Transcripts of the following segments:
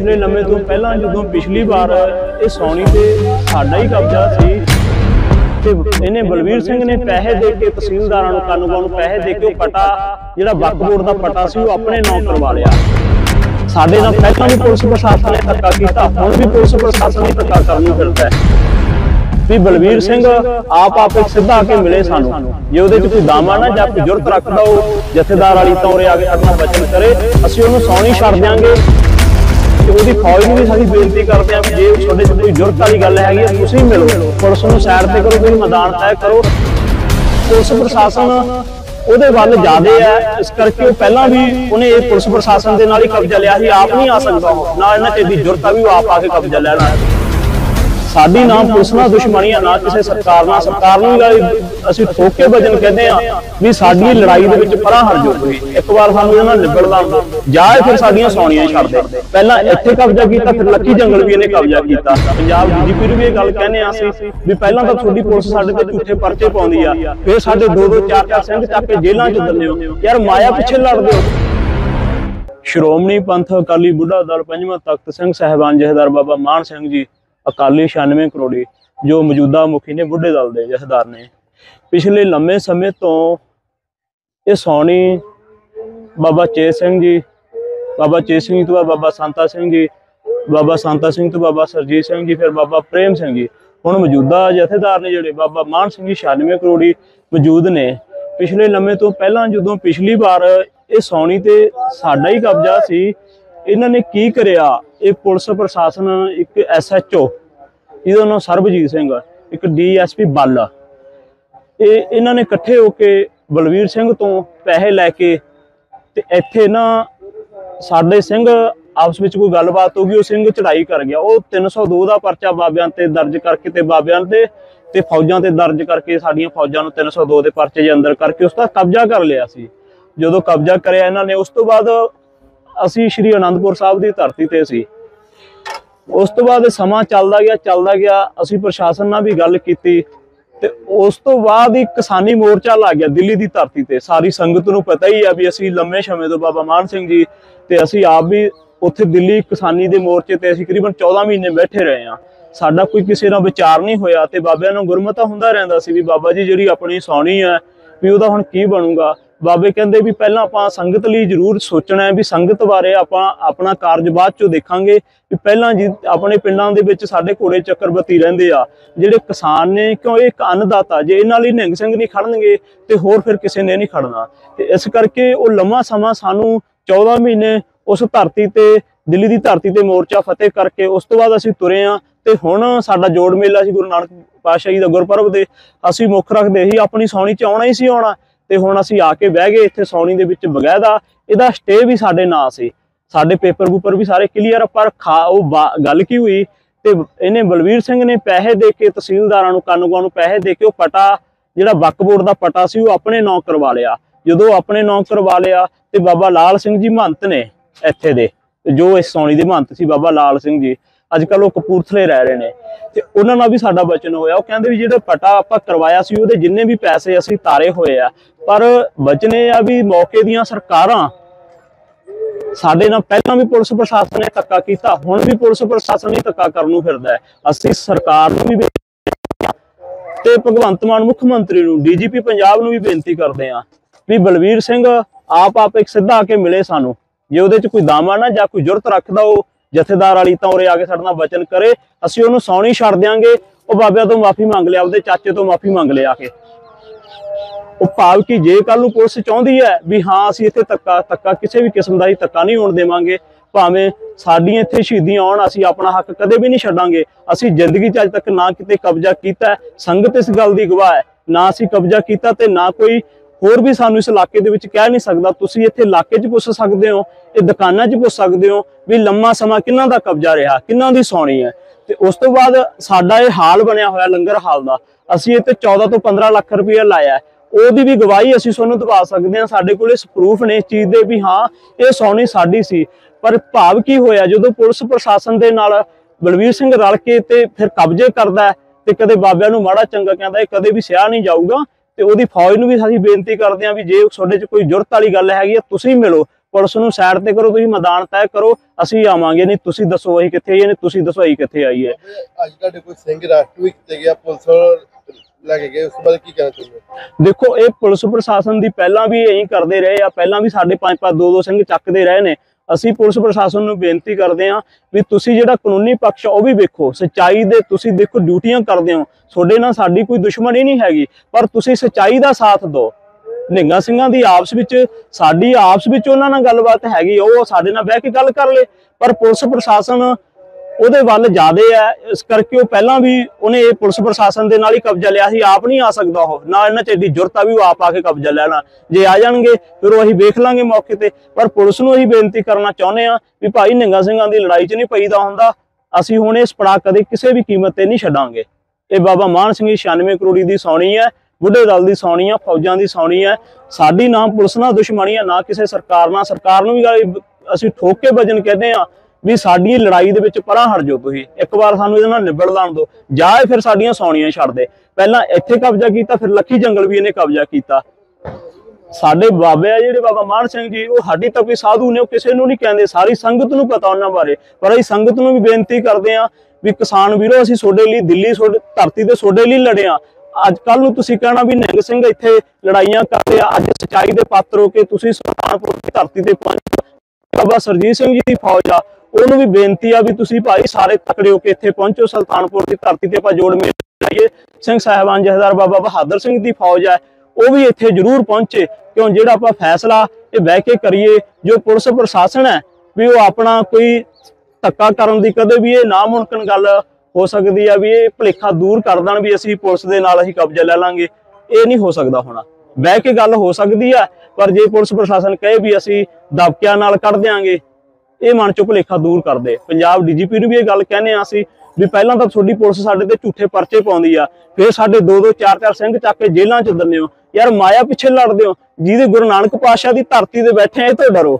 पिछले लम्हे तो पहला जो पिछली बार ये सौनी ते साडा ही कब्जा सी ते इन्हें बलवीर सिंह ने पैसे दे के तहसीलदारां नूं कानूनगों नूं पैसे दे के पटा जिहड़ा वक्फ बोर्ड दा पटा सी वो अपने नाम करवा लिया। साडे नाल पहलां भी पुलिस प्रशासन ने धक्का कीता, हुण भी पुलिस प्रशासन ने धक्का करनी फिरदा है भी बलवीर सिंह आप एक सीधा आके मिले सानू, जे उहदे च कोई दामा ना जां कोई जुरत रखदा हो जथेदार वाली तौरे आके अपना वचन करे असीं उहनूं सौणी छड्ड दिआंगे। ਉਹਦੀ फौज ਨੂੰ भी ਅਸੀਂ बेनती करते हैं जे ਤੁਹਾਡੇ ਚ कोई ਜ਼ਰੂਰਤ वाली गल हैगी ਤੁਸੀਂ मिलो, पुलिस ਨੂੰ सैर ते करो, कोई मैदान तय करो। पुलिस प्रशासन ਉਹਦੇ ਵੱਲ ਜ਼ਿਆਦੇ है, इस करके वो पहला भी उन्हें ये पुलिस प्रशासन के नाल ही कब्जा लिया ਸੀ। आप नहीं आ सकता ना इन्हां च दी ਜ਼ਰੂਰਤ भी वो आप आके कब्जा लेना। साडी ना पुलिस नाल दुश्मनी है ना किसी सरकार नाल, सरकार नूं असीं ठोक के वजन कहते हैं भी साडी लड़ाई दे विच परां हट जाओ। एक बार सानूं इन्हां निबड़दा जाए फिर साडीआं सौणीआं छड्ड दे। पहलां इत्थे कब्जा कीता, फिर लक्की जंगल भी इहने कब्जा कीता। पंजाब डीजीपी नूं भी ये गल कहने आसी भी पहलां तां तुहाडी पुलिस साडे ते झूठे परचे पाउंदी आ, फिर साडे 2-2 4-4 सिंह चक के जेलां च दिंदे हो। यार माया पिछे लड़दे हो। श्रोमणी पंथ अकाली बुढ़ा दल पंजवां तख्त सिंह साहिबान जथेदार बाबा मान सिंह जी अकाली 96 करोड़ी जो मौजूदा मुखी ने बुढ़े दल के जथेदार ने पिछले लंबे समय तो ये सौनी बाबा चेत सिंह जी, बाबा चेत सिंह तो बाबा सांता सिंह जी, बाबा सांता सिंह तो बाबा सरजीत सिंह जी, फिर बाबा प्रेम सिंह जी, हुण मौजूदा जथेदार ने जोड़े बाबा मान सिंह जी 96 करोड़ी मौजूद ने। पिछले लंबे तो पहला जो पिछली बार ये सौनी ते साडा ही कब्जा सी, इन्होंने की करिया ये पुलिस प्रशासन एक SHO जिहदा नाम सरबजीत सिंह, एक DSP बल, ये इन्होंने इकट्ठे होके बलवीर सिंह तो पैसे लैके ते इत्थे ना साडे सिंह आपस में कोई गलबात हो गई, वो सिंह चढ़ाई कर गया। वो 302 का परचा बाबियां ते दर्ज करके ते बाबियां ते फौजां ते दर्ज करके साडियां फौजां नूं 302 के परचे अंदर करके उसका कब्जा कर लिया सी। जदों कब्जा करिया इन्होंने उस तो बाद असी श्री आनंदपुर साहब की धरती ते सी। उस तो बाद समा चलदा गया, असी प्रशासन नाल भी गल कीती ते उस तो बाद ही किसानी मोर्चा लग गया दिल्ली की धरती ते। सारी संगत नूं पता ही है भी असी लंबे समय तो बाबा मान सिंह जी ते असी आप भी उत्थे दिल्ली किसानी के मोर्चे ते असी करीबन 14 महीने बैठे रहे हैं। साडा कोई किसी नाल विचार नहीं होया ते बाबियां नूं गुरमता हुंदा रहिंदा सी भी बाबा जी जिहड़ी अपनी सौणी है भी उहदा हुण की बनूगा। बाबे कहते भी पहला आपां संगत लई जरूर सोचना है भी संगत बारे आपां अपना कारज बाद चों देखांगे भी पहला जी अपने पिंडां दे विच साडे घोड़े चक्रवर्ती रहिंदे आ जिहड़े किसान ने, क्यों एक अन्नदाता जे इन्हां लई निहंग सिंह नहीं खड़नगे ते होर फिर किसी ने नहीं खड़ना। ते इस करके वो लम्मा समा सानू 14 महीने उस धरती ते दिल्ली की धरती ते मोर्चा फतेह करके उस तो बाद असीं तुरे आ ते हुण साडा जोड़ मेला सी गुरु नानक पातशाही दा गुरपुरब ते असीं मुख रखदे ही अपनी सौणी च आउणा ही सी आउणा ते हुण असीं आके बह गए इत्थे सौणी दे विच बगैदा। इहदा स्टे भी साडे नाल सी, साडे पेपर पूपर भी सारे क्लीयर, पर गल की हुई ते इहने बलवीर सिंह ने पैसे दे के तहसीलदारां नूं कानूनगों नूं पैसे दे के पटा जिहड़ा वक्फ बोर्ड दा पटा सी वो अपने नाम करवा लिया। जदों अपने नाम करवा लिया ते बाबा लाल सिंह जी महंत ने इत्थे दे जो इस सौणी दे महंत सी बाबा लाल सिंह जी, अजकल वो कपूरथले रह रहे हैं ते उन्हां नाल भी साडा वचन होया। वो कहंदे भी जिहड़ा पटा आपां करवाया सी उहदे जिन्ने भी पैसे असीं तारे होए आ, पर वचन ये आ भी मौके दीआं सरकारां साडे नाल पहलां भी पुलिस प्रशासन ने धक्का कीता, हुण भी पुलिस प्रशासन ही धक्का करन नूं फिरदा है। असीं सरकार नूं भी ते भगवंत मान मुख मंत्री नूं DGP पंजाब नूं भी बेनती करदे आ भी बलवीर सिंह आप एक सीधा आके मिले सानू, जे उहदे च कोई दामा ना जां कोई जुरत रखदा हो जथेदार वाली तौरे आके साडे नाल वचन करे असीं उहनूं सौणी छड्ड दिआंगे। वो बाबिਆਂ तो माफ़ी मंग लिया, आपदे चाचे तो माफ़ी मंग लिया आके। वो भाव कि जे कल नूं पुलिस चाहुंदी है भी हाँ असीं इत्थे धक्का किसी भी किस्म दा धक्का नहीं होण देवांगे, भावें साडीआं इत्थे शहीदियां आउण असीं अपना हक कदे भी नहीं छड्डांगे। असीं जिंदगी च अज तक ना किते कब्जा कीता, संगत इस गल दी गवाह है, ना असीं कब्जा कीता ते ना कोई होर भी सानू इस इलाके दे विच कह नहीं सकदा। तुसीं इत्थे इलाके च पुछ सकदे हो, ये दुकानां च पुछ सकदे हो भी लम्मा समा किन्हां दा कब्जा रहा, किन्हां दी सौणी है। ते उस तो बाद साडा ये हाल बनिया होया लंगर हाल दा, असीं इत्ते 14 तो 15 लाख रुपया लाया, ओहदी भी गवाही असीं तुहानूं दिवा सकदे हां। साडे कोल प्रूफ ने इस चीज़ दे भी हाँ ये सौणी साडी सी। पर भाव की होया जदों पुलिस प्रशासन दे नाल बलवीर सिंह रल के ते फिर कब्जे करदा है ते कदे बाबिਆਂ नूं माड़ा चंगा कहंदा है, कदे भी सहा नहीं जाऊगा। ते ओहदी फौज नूं भी असीं बेनती करदे हां भी जे तुहाडे च कोई जुरत वाली गल हैगी तुसीं मिलो, ਪੁਲਿਸ ਨੂੰ ਸਾਈਡ ਤੇ ਕਰੋ, ਤੁਸੀਂ ਮੈਦਾਨ ਤੈਅ ਕਰੋ, ਅਸੀਂ ਆਵਾਂਗੇ। ਨਹੀਂ ਤੁਸੀਂ ਦੱਸੋ ਅਸੀਂ ਕਿੱਥੇ ਆਈਏ, ਨਹੀਂ ਤੁਸੀਂ ਦੱਸੋ ਅਸੀਂ ਕਿੱਥੇ ਆਈਏ। ਅੱਜ ਤੁਹਾਡੇ ਕੋਈ ਸਿੰਘ ਅਰੈਸਟ ਵੀ ਕੀਤੇ ਗਿਆ, ਪੁਲਿਸ ਲੈ ਕੇ ਗਏ, ਉਸ ਬਾਰੇ ਕੀ ਕਹਿਣਾ ਚਾਹੁੰਦੇ ਹੋ? ਦੇਖੋ ਇਹ ਪੁਲਿਸ ਪ੍ਰਸ਼ਾਸਨ ਦੀ ਪਹਿਲਾਂ ਵੀ ਇਹੀ ਕਰਦੇ ਰਹੇ ਆ, ਪਹਿਲਾਂ ਵੀ ਸਾਡੇ 5-5 2-2 ਸਿੰਘ ਚੱਕਦੇ ਰਹੇ ਨੇ। ਅਸੀਂ ਪੁਲਿਸ ਪ੍ਰਸ਼ਾਸਨ ਨੂੰ ਬੇਨਤੀ ਕਰਦੇ ਹਾਂ ਵੀ ਤੁਸੀਂ ਜਿਹੜਾ ਕਾਨੂੰਨੀ ਪੱਖ ਉਹ ਵੀ ਵੇਖੋ, ਸੱਚਾਈ ਦੇ ਤੁਸੀਂ ਦੇਖੋ ਡਿਊਟੀਆਂ ਕਰਦੇ ਹੋ, ਤੁਹਾਡੇ ਨਾਲ ਸਾਡੀ ਕੋਈ ਦੁਸ਼ਮਣੀ ਨਹੀਂ ਹੈਗੀ, ਪਰ ਤੁਸੀਂ ਸੱਚਾਈ ਦਾ ਸਾਥ ਦਿਓ। ਨਿਹੰਗਾਂ ਸਿੰਘਾਂ ਦੀ ਆਪਸ ਵਿੱਚ ਸਾਡੀ ਆਪਸ ਵਿੱਚ ਉਹਨਾਂ ਨਾਲ ਗੱਲਬਾਤ ਹੈਗੀ, ਉਹ ਸਾਡੇ ਨਾਲ ਬਹਿ ਕੇ ਗੱਲ ਕਰ ਲੇ, ਪਰ ਪੁਲਿਸ ਪ੍ਰਸ਼ਾਸਨ ਉਹਦੇ ਵੱਲ ਜ਼ਿਆਦੇ ਹੈ। ਇਸ ਕਰਕੇ ਉਹ ਪਹਿਲਾਂ ਵੀ ਉਹਨੇ ਇਹ ਪੁਲਿਸ ਪ੍ਰਸ਼ਾਸਨ ਦੇ ਨਾਲ ਹੀ ਕਬਜ਼ਾ ਲਿਆ ਸੀ, ਆਪ ਨਹੀਂ ਆ ਸਕਦਾ ਉਹ, ਨਾ ਇਹਨਾਂ 'ਚ ਐਡੀ ਜ਼ਰੂਰਤ ਆ ਵੀ ਉਹ ਆਪ ਆ ਕੇ ਕਬਜ਼ਾ ਲੈਣਾ। ਜੇ ਆ ਜਾਣਗੇ ਫਿਰ ਉਹ ਅਸੀਂ ਵੇਖ ਲਾਂਗੇ ਮੌਕੇ ਤੇ, ਪਰ ਪੁਲਿਸ ਨੂੰ ਅਸੀਂ ਬੇਨਤੀ ਕਰਨਾ ਚਾਹੁੰਦੇ ਹਾਂ ਵੀ ਭਾਈ ਨਿਹੰਗਾਂ ਸਿੰਘਾਂ ਦੀ ਲੜਾਈ 'ਚ ਨਹੀਂ ਪਈਦਾ ਹੁੰਦਾ, ਅਸੀਂ ਹੁਣ ਇਸ ਪੜਾਅ ਕਦੇ ਕਿਸੇ ਵੀ ਕੀਮਤ ਤੇ ਨਹੀਂ ਛੱਡਾਂਗੇ। ਇਹ ਬਾਬਾ ਮਾਨ ਸਿੰਘ 96 ਕਰੋੜੀ ਦੀ ਸੌਣੀ ਹੈ, ਬੁੱਢੇ ਦਲ ਦੀ ਸੌਣੀ ਆ, ਫੌਜਾਂ ਦੀ ਸੌਣੀ ਹੈ। ਸਾਡੀ ਨਾ ਪੁਲਿਸ ਨਾਲ ਦੁਸ਼ਮਣੀ ਆ, ਨਾ ਕਿਸੇ ਸਰਕਾਰ ਨਾਲ। ਸਰਕਾਰ ਨੂੰ ਵੀ ਅਸੀਂ ਠੋਕ ਕੇ ਵਜਨ ਕਹਿੰਦੇ ਆ ਵੀ ਸਾਡੀ ਲੜਾਈ ਦੇ ਵਿੱਚ ਪਰਾਂ ਹਟ ਜਾਓ, ਤੁਸੀਂ ਇੱਕ ਵਾਰ ਸਾਨੂੰ ਇਹਦੇ ਨਾਲ ਨਿਬੜ ਲਾਣ ਦਿਓ, ਜਾਂ ਫਿਰ ਸਾਡੀਆਂ ਸੌਣੀਆਂ ਛੱਡ ਦੇ। ਪਹਿਲਾਂ ਇੱਥੇ ਕਬਜ਼ਾ ਕੀਤਾ, ਫਿਰ ਲੱਖੀ ਜੰਗਲ ਵੀ ਇਹਨੇ ਕਬਜ਼ਾ ਕੀਤਾ। ਸਾਡੇ ਬਾਬੇ ਆ ਜਿਹੜੇ ਬਾਬਾ ਮਾਨ ਸਿੰਘ ਜੀ, ਉਹ ਸਾਡੀ ਤਾਂ ਕੋਈ ਸਾਧੂ ਨੇ, ਉਹ ਕਿਸੇ ਨੂੰ ਨਹੀਂ ਕਹਿੰਦੇ, ਸਾਰੀ ਸੰਗਤ ਨੂੰ ਪਤਾ ਉਹਨਾਂ ਬਾਰੇ। ਪਰ ਅਸੀਂ ਸੰਗਤ ਨੂੰ ਵੀ ਬੇਨਤੀ ਕਰਦੇ ਆ ਵੀ ਕਿਸਾਨ ਵੀਰੋ, ਅਸੀਂ ਤੁਹਾਡੇ ਲਈ ਦਿੱਲੀ ਧਰਤੀ ਤੇ ਤੁਹਾਡੇ ਲਈ ਲੜੇ ਆ। ਅੱਜ ਕੱਲ ਨੂੰ ਤੁਸੀਂ ਕਹਿਣਾ ਵੀ ਨਿਹੰਗ ਸਿੰਘ ਇੱਥੇ ਲੜਾਈਆਂ ਕਰਦੇ ਆ, ਅੱਜ ਸੱਚਾਈ ਦੇ ਪਾਤਰ ਹੋ ਕੇ ਤੁਸੀਂ ਸੁਲਤਾਨਪੁਰ ਦੀ ਧਰਤੀ ਤੇ ਪਹੁੰਚੇ। ਬਾਬਾ ਸਰਜੀਤ ਸਿੰਘ ਜੀ ਦੀ ਫੌਜ ਆ, ਉਹਨੂੰ ਵੀ ਬੇਨਤੀ ਆ ਵੀ ਤੁਸੀਂ ਭਾਈ ਸਾਰੇ ਤਕੜੇ ਹੋ ਕੇ ਇੱਥੇ ਪਹੁੰਚੋ, ਸੁਲਤਾਨਪੁਰ ਦੀ ਧਰਤੀ ਤੇ ਆਪਾਂ ਜੋੜ ਮੇਲ ਲਾਈਏ। ਸਿੰਘ ਸਾਹਿਬਾਨ ਜਥੇਦਾਰ ਬਾਬਾ ਬਹਾਦਰ ਸਿੰਘ ਦੀ ਫੌਜ ਹੈ, ਉਹ ਵੀ ਇੱਥੇ ਜ਼ਰੂਰ ਪਹੁੰਚੇ, ਕਿਉਂ ਜਿਹੜਾ ਆਪਾਂ ਫੈਸਲਾ ਇਹ ਬਹਿ ਕੇ ਕਰੀਏ। ਜੋ ਪੁਲਿਸ ਪ੍ਰਸ਼ਾਸਨ ਹੈ ਵੀ ਉਹ ਆਪਣਾ ਕੋਈ ਧੱਕਾ ਕਰਨ ਦੀ ਕਦੇ ਵੀ ਇਹ ਨਾਮੁਮਕਿਨ ਗੱਲ ਹੋ ਸਕਦੀ ਆ ਵੀ ਇਹ ਭੁਲੇਖਾ ਦੂਰ ਕਰ ਦੇਣ ਵੀ ਅਸੀਂ ਪੁਲਿਸ ਦੇ ਨਾਲ ਅਸੀਂ ਕਬਜ਼ਾ ਲੈ ਲਾਂਗੇ, ਇਹ ਨਹੀਂ ਹੋ ਸਕਦਾ ਹੋਣਾ। ਬਹਿ ਕੇ ਗੱਲ ਹੋ ਸਕਦੀ ਆ, ਪਰ ਜੇ ਪੁਲਿਸ ਪ੍ਰਸ਼ਾਸਨ ਕਹੇ ਵੀ ਅਸੀਂ ਦਬਕਿਆਂ ਨਾਲ ਕੱਢ ਦਿਆਂਗੇ, ਇਹ ਮਨ ਚੋਂ ਭੁਲੇਖਾ ਦੂਰ ਕਰਦੇ। ਪੰਜਾਬ ਡੀਜੀਪੀ ਨੂੰ ਵੀ ਇਹ ਗੱਲ ਕਹਿੰਦੇ ਆ ਅਸੀਂ ਵੀ ਪਹਿਲਾਂ ਤਾਂ ਤੁਹਾਡੀ ਪੁਲਿਸ ਸਾਡੇ ਤੇ ਝੂਠੇ ਪਰਚੇ ਪਾਉਂਦੀ ਆ, ਫਿਰ ਸਾਡੇ 2-2 4-4 ਸਿੰਘ ਚੱਕ ਕੇ ਜੇਲ੍ਹਾਂ 'ਚ ਦਿੰਦੇ ਹੋ। ਯਾਰ ਮਾਇਆ ਪਿੱਛੇ ਲੜਦੇ ਹੋ, ਜਿਹਦੇ ਗੁਰੂ ਨਾਨਕ ਪਾਤਸ਼ਾਹ ਦੀ ਧਰਤੀ ਤੇ ਬੈਠੇ ਆ, ਇਹ ਤੋਂ ਡਰੋ।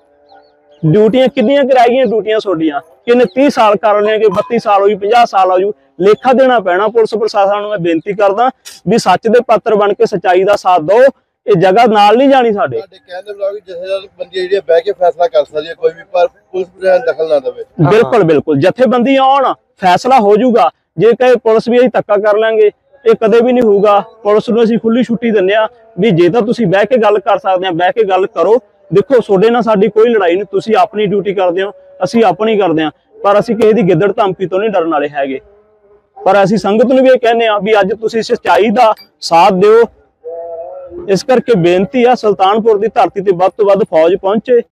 ਡਿਊਟੀਆਂ ਕਿੰਨੀਆਂ ਕਰਾਈਆਂ, ਡਿਊਟੀਆਂ ਤੁਹਾਡੀਆਂ ਕਿੰਨੇ 30 ਸਾਲ ਕਰ ਲਏ ਕਿ 32 ਸਾਲ ਹੋ ਜੂ, 50 ਸਾਲ ਹੋ ਜੂ, ਲੇਖਾ ਦੇਣਾ ਪੈਣਾ ਪੁਲਿਸ ਪ੍ਰਸ਼ਾਸਨ ਨੂੰ। ਮੈਂ ਬੇਨਤੀ ਕਰਦਾ ਵੀ ਸੱਚ ਦੇ ਪਾਤਰ ਬਣ ਕੇ ਸੱਚਾਈ ਦਾ ਸਾਥ ਦਿਓ, ਇਹ ਜਗ੍ਹਾ ਨਾਲ ਨਹੀਂ ਜਾਣੀ ਸਾਡੇ। ਤੁਹਾਡੇ ਕਹਿਣ ਦੇ ਮੁਤਾਬਿਕ ਜਥੇਬੰਦੀਆਂ ਜਿਹੜੀਆਂ ਬਹਿ ਕੇ ਫੈਸਲਾ ਕਰ ਸਕਦੀਆਂ ਕੋਈ ਵੀ, ਪਰ ਪੁਲਿਸ ਪ੍ਰਸ਼ਾਸਨ ਦਖਲ ਨਾ ਦੇਵੇ। ਬਿਲਕੁਲ ਬਿਲਕੁਲ, ਜਥੇਬੰਦੀਆਂ ਆਉਣ, ਫੈਸਲਾ ਹੋ ਜਾਊਗਾ। ਜੇ ਕਹੇ ਪੁਲਿਸ ਵੀ ਅਸੀਂ ਧੱਕਾ ਕਰ ਲਾਂਗੇ, ਇਹ ਕਦੇ ਵੀ ਨਹੀਂ ਹੋਊਗਾ। ਪੁਲਿਸ ਨੂੰ ਅਸੀਂ ਖੁੱਲੀ ਛੁੱਟੀ ਦਿੰਦੇ ਆ ਵੀ ਜੇ ਤਾਂ ਤੁਸੀਂ ਬਹਿ ਕੇ ਗੱਲ ਕਰ ਸਕਦੇ ਆ, ਬਹਿ ਕੇ ਗੱਲ ਕਰੋ। ਦੇਖੋ ਤੁਹਾਡੇ ਨਾਲ ਸਾਡੀ ਕੋਈ ਲੜਾਈ ਨਹੀਂ, ਤੁਸੀਂ ਆਪਣੀ ਡਿਊਟੀ ਕਰਦੇ ਹੋ, ਅਸੀਂ ਆਪਣੀ ਕਰਦੇ ਆ, ਪਰ ਅਸੀਂ ਕਿਸੇ ਦੀ ਗਿੱਦੜ ਧਮਕੀ ਤੋਂ ਨਹੀਂ ਡਰਨ ਵਾਲੇ ਹੈਗੇ। ਪਰ ਅਸੀਂ ਸੰਗਤ ਨੂੰ ਵੀ ਇਹ ਕਹਿੰਦੇ ਆ ਵੀ ਅੱਜ ਤੁਸੀਂ ਸੱਚਾਈ ਦਾ ਸਾਥ ਦਿਓ। ਇਸ ਕਰਕੇ ਬੇਨਤੀ ਆ ਸੁਲਤਾਨਪੁਰ ਦੀ ਧਰਤੀ ਤੇ ਵੱਧ ਤੋਂ ਵੱਧ ਫੌਜ ਪਹੁੰਚੇ।